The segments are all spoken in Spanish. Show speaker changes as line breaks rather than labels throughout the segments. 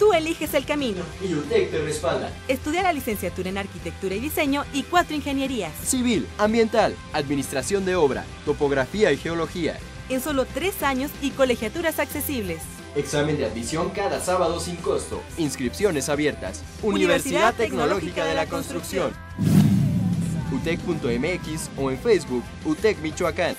Tú eliges el camino.
Y UTEC te respalda.
Estudia la licenciatura en Arquitectura y Diseño y 4 ingenierías.
Civil, ambiental, administración de obra, topografía y geología.
En solo 3 años y colegiaturas accesibles.
Examen de admisión cada sábado sin costo. Inscripciones abiertas.
Universidad Tecnológica de la Construcción.
UTEC.mx o en Facebook UTEC Michoacán.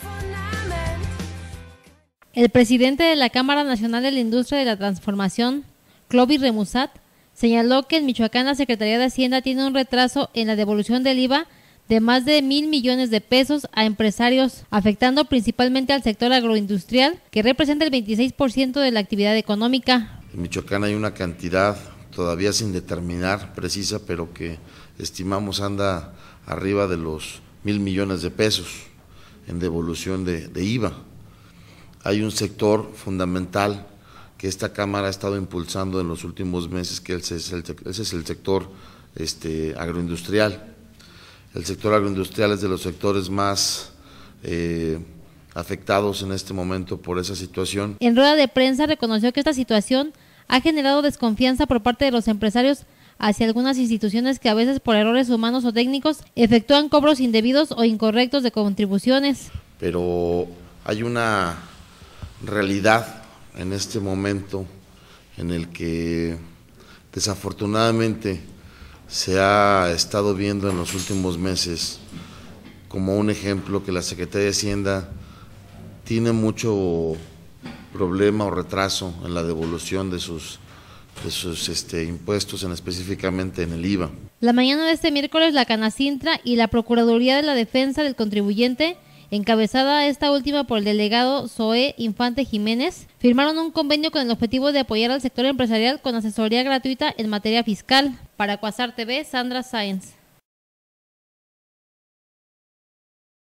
El presidente de la Cámara Nacional de la Industria de la Transformación, Clovis Remusat, señaló que en Michoacán la Secretaría de Hacienda tiene un retraso en la devolución del IVA de más de 1,000 millones de pesos a empresarios, afectando principalmente al sector agroindustrial, que representa el 26% de la actividad económica.
En Michoacán hay una cantidad todavía sin determinar precisa, pero que estimamos anda arriba de los 1,000 millones de pesos en devolución de IVA. Hay un sector fundamental que esta Cámara ha estado impulsando en los últimos meses, que ese es el sector agroindustrial. El sector agroindustrial es de los sectores más afectados en este momento por esa situación.
En rueda de prensa reconoció que esta situación ha generado desconfianza por parte de los empresarios hacia algunas instituciones que a veces por errores humanos o técnicos efectúan cobros indebidos o incorrectos de contribuciones.
Pero hay una realidad en este momento en el que desafortunadamente se ha estado viendo en los últimos meses como un ejemplo que la Secretaría de Hacienda tiene mucho problema o retraso en la devolución de sus impuestos, específicamente en el IVA.
La mañana de este miércoles, la Canacintra y la Procuraduría de la Defensa del Contribuyente, encabezada esta última por el delegado Zoé Infante Jiménez, firmaron un convenio con el objetivo de apoyar al sector empresarial con asesoría gratuita en materia fiscal. Para Cuasar TV, Sandra Sáenz.